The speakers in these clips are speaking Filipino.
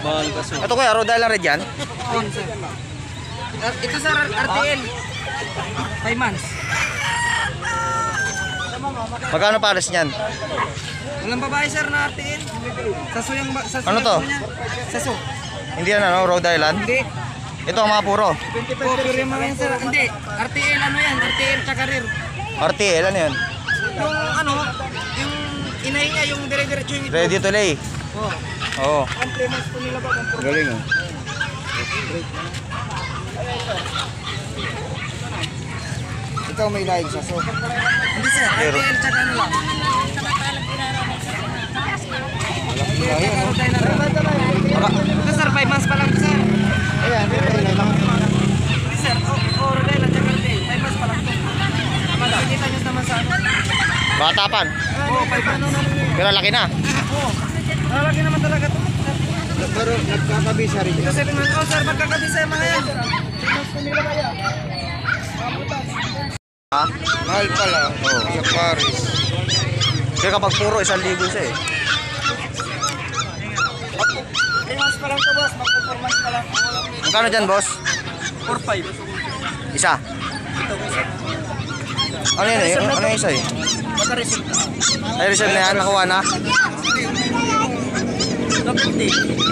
Mahal kasi. Ito kuya, Rhode Island Red yan? On, sir. Ito sir, RTL. 5 months. Magkano pares niyan? Walang babae sir na RTL. Saso yung saso. Ano to? Saso. Hindi yan ano, Rhode Island? Hindi. Ito ang mga puro. Oh, pero yung mga yan sir. Hindi. RTL ano yan? RTL tsaka rear. RTL, ano yun? Yung ano, yung inay niya, yung dire-diretso yung ito. Ready to lay. Oh. Oo. Ang 3 months po nila ba? Galing oh. Ikaw may laing saso. Hindi sir, Pero- RTL tsaka ano lang. Ito sir, 5 months pa lang sir. Ayan, Hindi sir, Rhode Island tsaka RTL. 5 months pa lang ito. Makikita nyo naman sa ano. batapan. Oo, 5 months. Pero laki na. Oo. Lalaki naman talaga ito. Pero nagkakabisa rin. Ito 7 months. Oh sir, magkakabisa yung mga yan. 7 months po nila kaya. Ha? Mahal pala. Oo. Sa Paris. Kaya kapag puro, 1,000 siya eh. 3 months pa lang ito boss. Mag-4 months pa lang. Magkano dyan, boss? 4-5. Isa. Ano yun eh? Ano yung isa eh? Maka-receipt. Ay, reserve na yan. Nakuha na. Kapiti.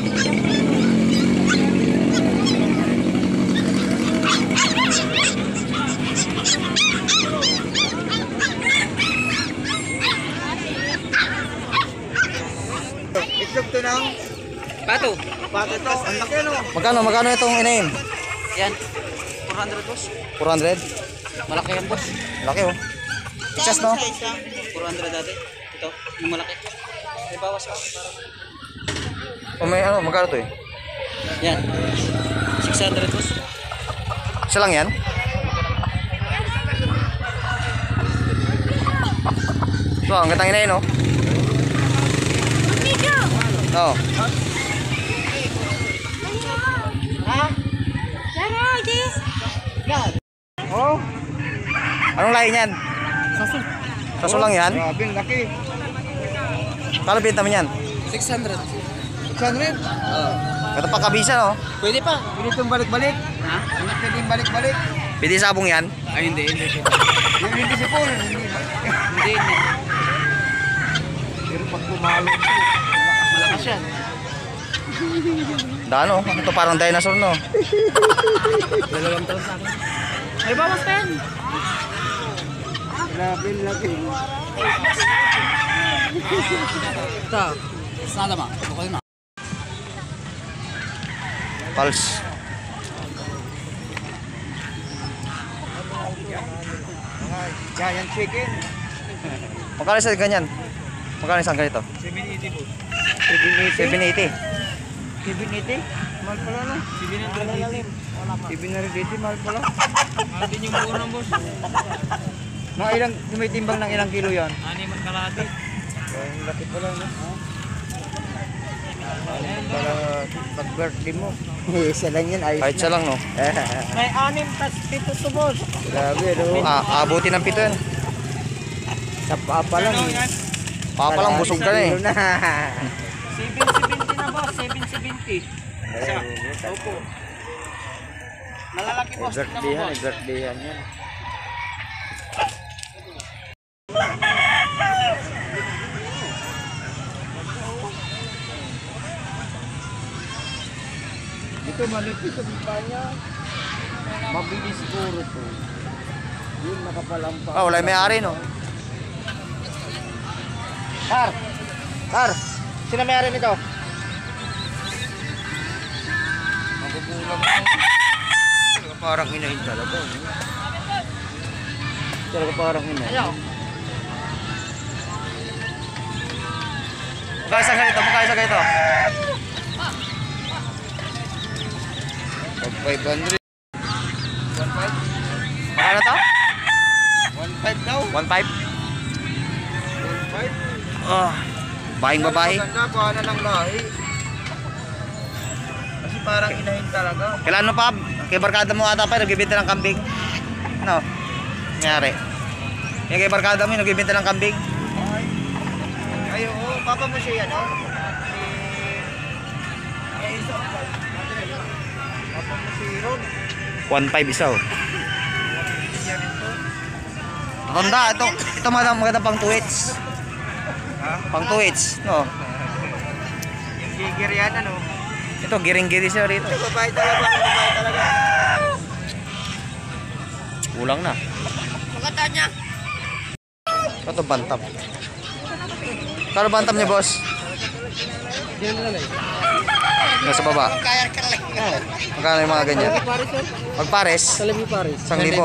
Itlog to ng pato. Pato to. Ang laki no. Magkano itong inahin? Yan. 400 boss. 400? Malaki yan boss. Laki oh. Isas no? 400 dati. Ito, yung malaki. May bawas pa. O may ano, magkano to eh? Yan. 600 boss. Isa lang yan? So, ang gatang inahin oh. Oo. Oh. Anong lahi niyan? Saso. Kaso lang yan? Grabe, laki. Kala binta mo yan? 600. 600? Oo. Ito pa kabisa no? Pwede pa. Pwede itong balik-balik. Ha? Hindi pwedeng balik-balik. Pwede sabong yan? Ay, hindi. Hindi si Paul. Hindi. Pero pag pumalo ito, malakas yan. Dano, ito parang dinosaur no? 2 taon sa akin. May bawas pa yan. Grabe, laki. Ito. Sana ma. Okay na. Pulse. Giant chicken. Magkano isa ganyan? Magkano isang ganito? 780 po. 780. 780? Mahal pala no? 780, mahal pala. Mahal din yung buo ng boss. Mga ilang, tumitimbang ng ilang kilo yan? 6 man kalahati. Ang laki pala no? Para pag-birthday mo. Isa lang yan. Kahit siya lang no? May 6 tas 7 to boss. Grabe no? Abuti ng 7 yan. Sa papa lang eh. Papa lang, busog ka na eh. 770 na boss, 770. Opo. Malalaki boss. Birthday yan, birthday yan. Dito malipis sa bipanya. Mabilis siguro to. Yun nakapalampa. Wala yung may-ari no? Sir, sino may-ari nito? Magugulang mo. Parang inahin talaga. Talaga parang inahin. Ayaw. Magkano isang ganito? Magkano isang ganito? 500. 1.5? Magkano to? 1.5 daw. 1.5? 1.5? Baing babae. Maganda, kuha na ng lahi. Kasi parang inahin talaga. Kailan mo pa? Kay barkada mo ata pa, nagbibenta ng kambing. Ano? Nangyari. Yung kay barkada mo, nagbibenta ng kambing. Ay, oo. Papa mo siya yan, oh. Yung isa 1.5 isa oh. Matanda, ito maganda pang 2H. Pang 2H, no? Yung gigir yan, ano? Ito, giring-giri siya rito. Babae talaga, babae talaga. Kulang na. Maganda niya. Ito, bantam. Kano bantam niya, boss? Nasa baba. Magkano yung mga ganyan? Magpares? 1,000.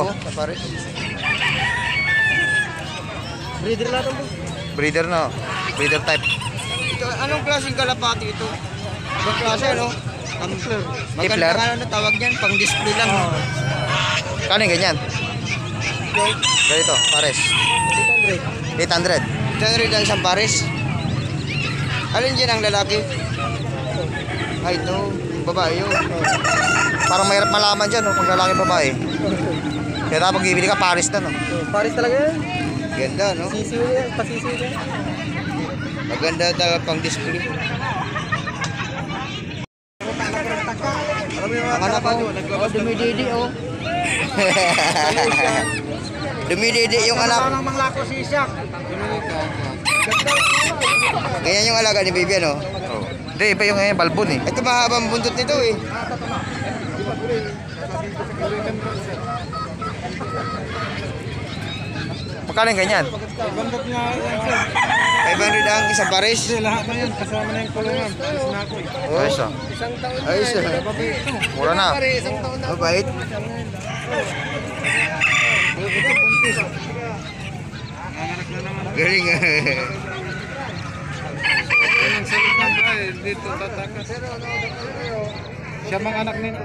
Breeder lang mo. Breeder na. Breeder type. Ito, anong klaseng kalapati ito? Ibang klase, no? Tumbler. Tippler? Maganda na tawag niyan, pang display lang. Kano yung ganyan? Ganito, pares. 800. 800 ang isang pares. Alin dyan ang lalaki? Ay, ito. Babae yun. Parang mahirap malaman dyan, no? Kung lalaki babae. Kaya dapat bibili ka, pares na, no? Pares talaga yan. Ganda, no? Sisiw yan, pasisiw yan. Maganda talaga pang display. Ang anak ko, dumididi, oh. Dumididi yung anak. Parang manglako si Ishak. Ganyan yung alaga ni Vivian, oh. Hindi, iba yung balbon eh. Ito mahabang buntot nito, eh. Magkano yung ganyan? Bandot niya yan, sir. 500 ang isang pares. Kasi lahat na yan, kasama na yung kulungan. Alis na ako eh. Ayos ah. Isang taon na Ayos, yan. ah. Mura na. Isang taon na. Mabait. Buntis. Galing, ah. Ang salit ng bahay, dito tatakas. Siya mga anak nito.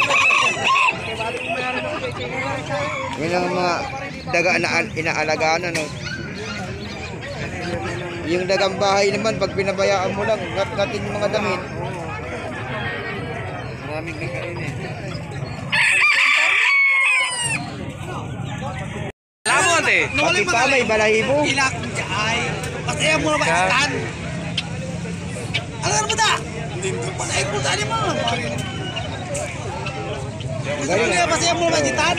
Yun ang mga daga na inaalagaan, ano. Yung dagang bahay naman, pag pinabayaan mo lang, ngat-ngatin yung mga damit. Maraming kakainin. Lamon eh. Pati pa may balahibo. Ilak ay. Pasaya mo na ba itan? Ano mo da? Pasaya mo da mo. Galing, ah. Pasaya mo na ba itan?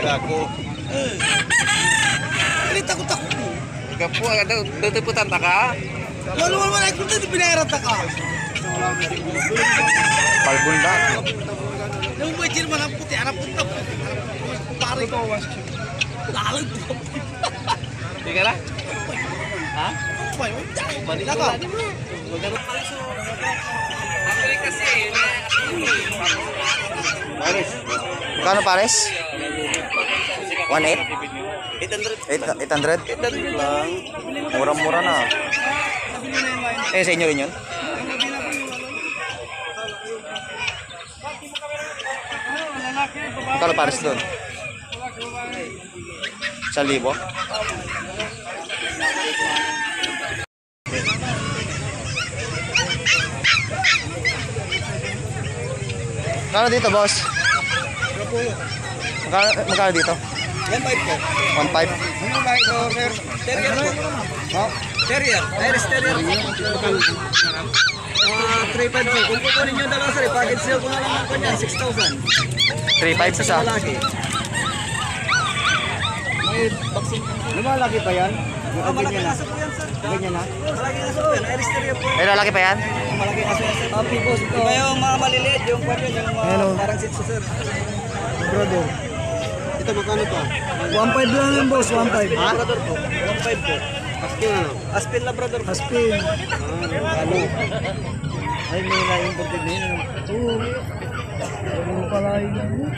Pilita ko tako. Kapu, tutuputan ta ka? Wala mo na ko dito pinayaran ta ka. Balbon ba? Yung mo jir man ang puti arap punta. Pare ko was. Lalag to. Tika na? Ha? Balik ka. Magkano pares? 1.8? 800. 800? lang. Mura-mura na. Eh, sa inyo rin yun? Magkano pares doon? 1,000? Magkano dito, boss? Magkano dito? Yan ba ito? 1.5? Ano ba ito, sir? Terrier po. Oh, Terrier. Irish Terrier. 3.5 sir. Kung kukunin nyo dalawa sir, package sale ko na lang ako niyan, 6,000. 3.5 isa. Malaki. May vaccine. Lumalaki pa yan? Malaki aso po yan sir. Ganyan na? Malaki aso po yan. Irish Terrier po. Ay, lalaki pa yan? Malaki aso yan sir. Pipos ito. Iba yung mga maliliit, yung pwede, yung mga parang sitso sir. Brother. Ito magkano to? 1.5 lang yung boss, 1.5. Labrador po. 1.5 po. Aspin ano? Aspin Labrador po. Aspin. Ano? Ay, may na-imported din. Oo. Ano pala yun?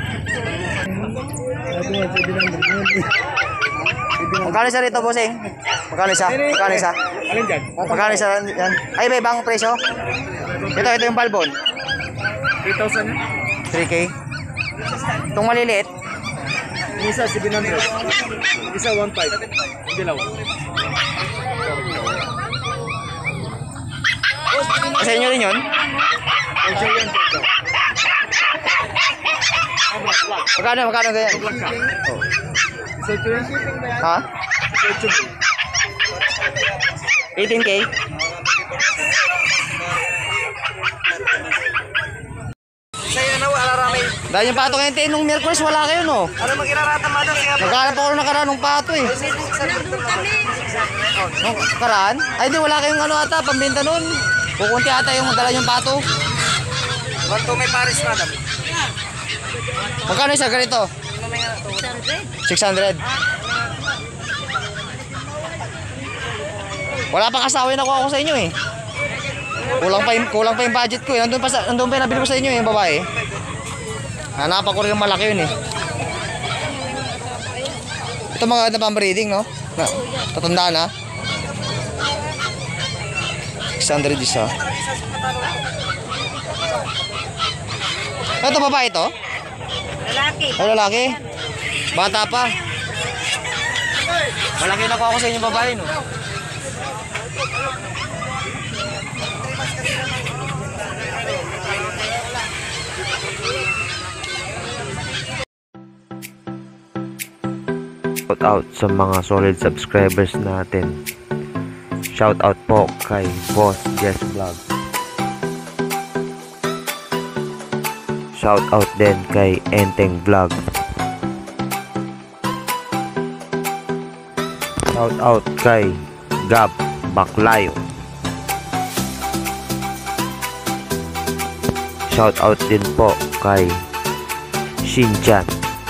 Sabi nga, pwede lang mag-ibig. Magkano isa rito, bossing? Magkano isa? Magkano isa? Alin dyan? Magkano isa yan? Ay, may ibang presyo? Ito yung balbon. 3,000 yan? 3K. Itong maliliit. Isa 700. Isa 1.5. Dilaw. Sa inyo rin yun? Pag-share yan. Magkano ganyan? Isa ito yan? Ha? Isa ito. 18K? Saya na wala ramay Dahil yung pato ngayon, nung Miyerkules, wala kayo, no? Ano mag-irarata mo doon? Siya Nagkahanap ako nakaraan ng pato, eh. Nung karaan? Ay, di, wala kayong ano ata, pambenta nun. Kukunti ata yung dala yung pato. Wanto may Paris, madam. Magkano isa ganito? 600. Wala pang asawa yung nakuha ko sa inyo, eh. Kulang pa yung budget ko, eh. Nandun pa yung nabili ko sa inyo, eh, yung babae. Hanapan ko rin yung malaki yun, eh. Ito mga pang breeding, no? Tatandaan, ha? 600 isa. Ito babae ito? Lalaki. Ay, lalaki. Bata pa. Malaki na ko ako sa inyo babae, no? Shout out sa mga solid subscribers natin. Shout out po kay Boss Jess Vlog. Shout out din kay Enteng Vlog. Shout out kay Gab Baklayo. Shout out din po kay Shinchan.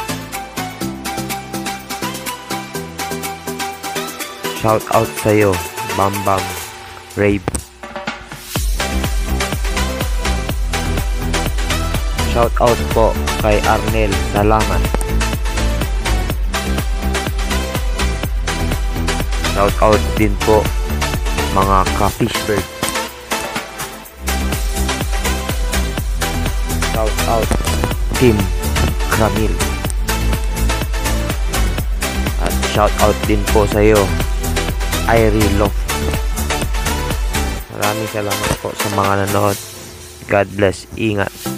Shout out sa'yo, Bambang Rave. Shout out po kay Arnel Salamat. Shout out din po mga ka-fishbird. Shout out Team Kramil. At shout out din po sa'yo, Irie Love. Maraming salamat po sa mga nanood. God bless. Ingat.